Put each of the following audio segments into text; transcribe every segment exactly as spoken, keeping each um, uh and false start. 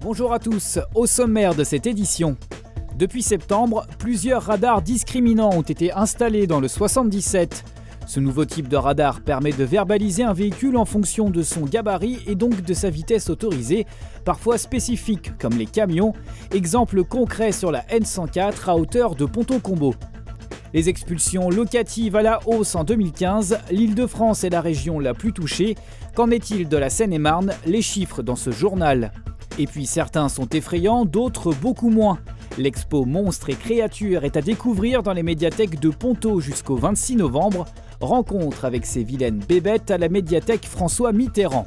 Bonjour à tous, au sommaire de cette édition. Depuis septembre, plusieurs radars discriminants ont été installés dans le soixante-dix-sept. Ce nouveau type de radar permet de verbaliser un véhicule en fonction de son gabarit et donc de sa vitesse autorisée, parfois spécifique comme les camions, exemple concret sur la N cent quatre à hauteur de Pontault-Combault. Les expulsions locatives à la hausse en deux mille quinze, l'Île-de-France est la région la plus touchée. Qu'en est-il de la Seine-et-Marne? Les chiffres dans ce journal. Et puis certains sont effrayants, d'autres beaucoup moins. L'expo Monstres et Créatures est à découvrir dans les médiathèques de Pontault jusqu'au vingt-six novembre. Rencontre avec ces vilaines bébêtes à la médiathèque François Mitterrand.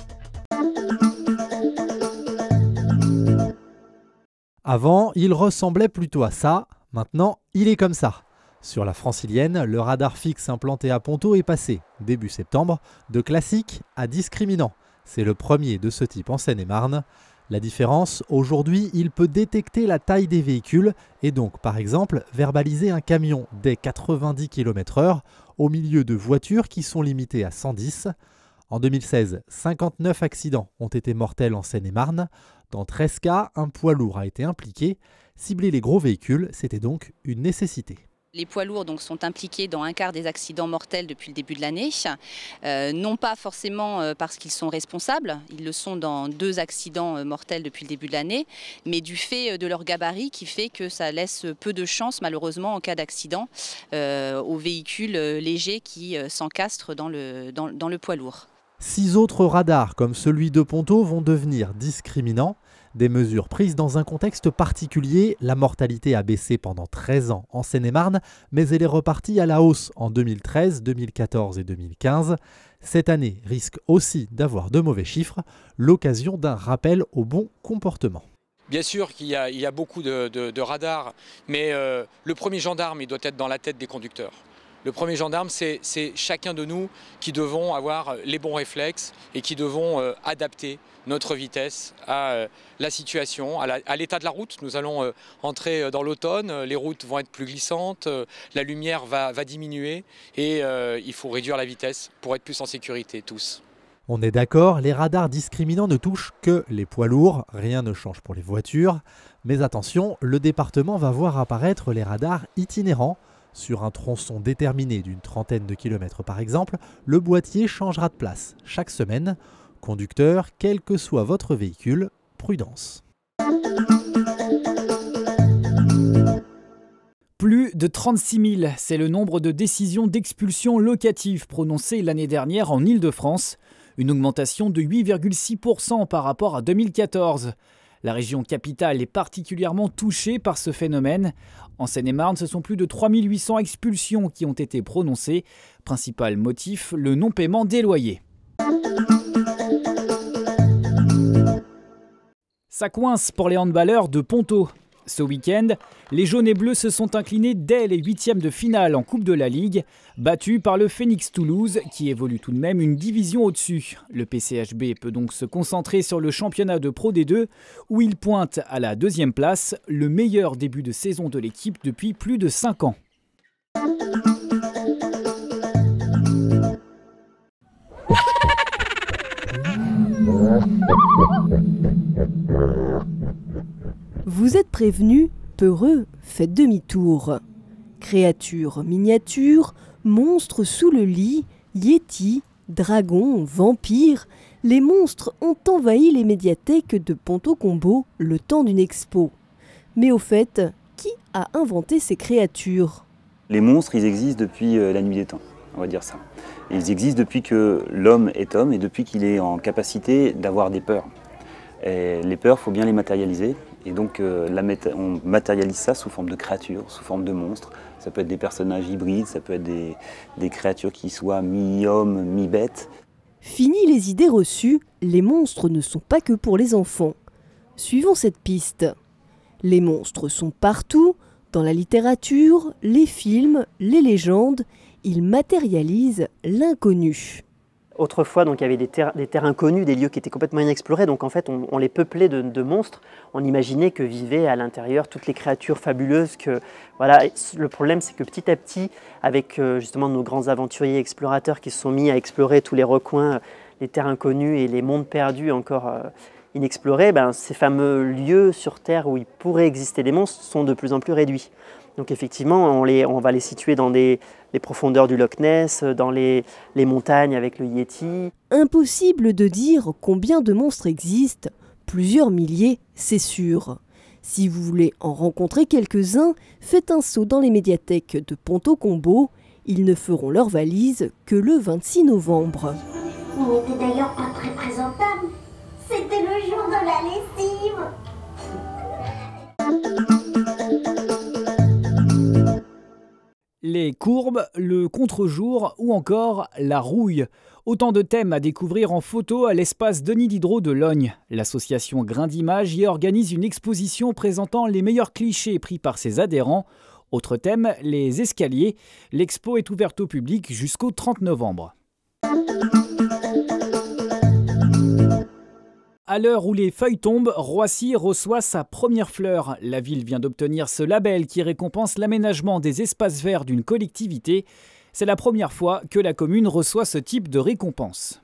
Avant, il ressemblait plutôt à ça. Maintenant, il est comme ça. Sur la Francilienne, le radar fixe implanté à Pontault est passé, début septembre, de classique à discriminant. C'est le premier de ce type en Seine-et-Marne. La différence, aujourd'hui, il peut détecter la taille des véhicules et donc, par exemple, verbaliser un camion dès quatre-vingt-dix kilomètres heure au milieu de voitures qui sont limitées à cent dix. En deux mille seize, cinquante-neuf accidents ont été mortels en Seine-et-Marne. Dans treize cas, un poids lourd a été impliqué. Cibler les gros véhicules, c'était donc une nécessité. Les poids lourds donc, sont impliqués dans un quart des accidents mortels depuis le début de l'année, euh, non pas forcément euh, parce qu'ils sont responsables, ils le sont dans deux accidents euh, mortels depuis le début de l'année, mais du fait de leur gabarit qui fait que ça laisse peu de chance malheureusement en cas d'accident euh, aux véhicules légers qui euh, s'encastrent dans le, dans, dans le poids lourd. Six autres radars comme celui de Pontault vont devenir discriminants. Des mesures prises dans un contexte particulier, la mortalité a baissé pendant treize ans en Seine-et-Marne, mais elle est repartie à la hausse en deux mille treize, deux mille quatorze et deux mille quinze. Cette année risque aussi d'avoir de mauvais chiffres, l'occasion d'un rappel au bon comportement. Bien sûr qu'il y a, il y a beaucoup de, de, de radars, mais euh, le premier gendarme il doit être dans la tête des conducteurs. Le premier gendarme, c'est chacun de nous qui devons avoir les bons réflexes et qui devons euh, adapter notre vitesse à euh, la situation, à l'état de la route. Nous allons euh, entrer dans l'automne, les routes vont être plus glissantes, euh, la lumière va, va diminuer et euh, il faut réduire la vitesse pour être plus en sécurité tous. On est d'accord, les radars discriminants ne touchent que les poids lourds, rien ne change pour les voitures. Mais attention, le département va voir apparaître les radars itinérants. Sur un tronçon déterminé d'une trentaine de kilomètres par exemple, le boîtier changera de place chaque semaine. Conducteur, quel que soit votre véhicule, prudence. Plus de trente-six mille, c'est le nombre de décisions d'expulsion locative prononcées l'année dernière en Île-de-France, une augmentation de huit virgule six pour cent par rapport à deux mille quatorze. La région capitale est particulièrement touchée par ce phénomène. En Seine-et-Marne, ce sont plus de trois mille huit cents expulsions qui ont été prononcées. Principal motif, le non-paiement des loyers. Ça coince pour les handballeurs de Pontault. Ce week-end, les jaunes et bleus se sont inclinés dès les huitièmes de finale en Coupe de la Ligue, battus par le Phoenix Toulouse, qui évolue tout de même une division au-dessus. Le P C H B peut donc se concentrer sur le championnat de Pro D deux, où il pointe à la deuxième place, le meilleur début de saison de l'équipe depuis plus de cinq ans. Vous êtes prévenus, peureux, faites demi-tour. Créatures miniatures, monstres sous le lit, yétis, dragons, vampires, les monstres ont envahi les médiathèques de Pontault-Combault le temps d'une expo. Mais au fait, qui a inventé ces créatures? Les monstres, ils existent depuis la nuit des temps, on va dire ça. Ils existent depuis que l'homme est homme et depuis qu'il est en capacité d'avoir des peurs. Et les peurs, il faut bien les matérialiser. Et donc euh, la on matérialise ça sous forme de créatures, sous forme de monstres. Ça peut être des personnages hybrides, ça peut être des, des créatures qui soient mi-hommes, mi-bêtes. Fini les idées reçues, les monstres ne sont pas que pour les enfants. Suivons cette piste. Les monstres sont partout, dans la littérature, les films, les légendes. Ils matérialisent l'inconnu. Autrefois, donc, il y avait des terres, des terres inconnues, des lieux qui étaient complètement inexplorés. Donc en fait, on, on les peuplait de, de monstres. On imaginait que vivaient à l'intérieur toutes les créatures fabuleuses. Que, voilà. Le problème, c'est que petit à petit, avec euh, justement nos grands aventuriers explorateurs qui se sont mis à explorer tous les recoins, les terres inconnues et les mondes perdus encore euh, inexplorés, ben, ces fameux lieux sur Terre où il pourrait exister des monstres sont de plus en plus réduits. Donc effectivement, on, les, on va les situer dans des, les profondeurs du Loch Ness, dans les, les montagnes avec le Yéti. Impossible de dire combien de monstres existent, plusieurs milliers, c'est sûr. Si vous voulez en rencontrer quelques-uns, faites un saut dans les médiathèques de Ponto-Combo. Ils ne feront leur valise que le vingt-six novembre. Il n'était d'ailleurs pas très présentable. C'était le jour de la lessive. Les courbes, le contre-jour ou encore la rouille. Autant de thèmes à découvrir en photo à l'espace Denis Diderot de Logne. L'association Grain d'Images y organise une exposition présentant les meilleurs clichés pris par ses adhérents. Autre thème, les escaliers. L'expo est ouverte au public jusqu'au trente novembre. À l'heure où les feuilles tombent, Roissy reçoit sa première fleur. La ville vient d'obtenir ce label qui récompense l'aménagement des espaces verts d'une collectivité. C'est la première fois que la commune reçoit ce type de récompense.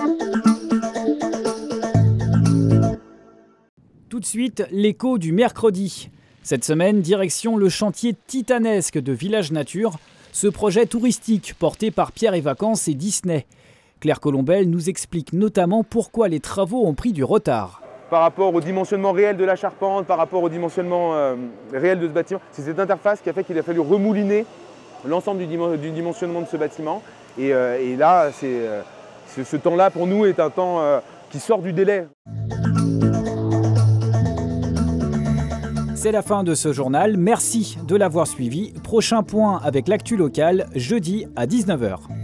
Tout de suite, l'écho du mercredi. Cette semaine, direction le chantier titanesque de Village Nature, ce projet touristique porté par Pierre et Vacances et Disney. Claire Colombel nous explique notamment pourquoi les travaux ont pris du retard. Par rapport au dimensionnement réel de la charpente, par rapport au dimensionnement euh, réel de ce bâtiment, c'est cette interface qui a fait qu'il a fallu remouliner l'ensemble du, dim du dimensionnement de ce bâtiment. Et, euh, et là, c'est, euh, ce temps-là, pour nous, est un temps euh, qui sort du délai. C'est la fin de ce journal. Merci de l'avoir suivi. Prochain point avec l'actu locale, jeudi à dix-neuf heures.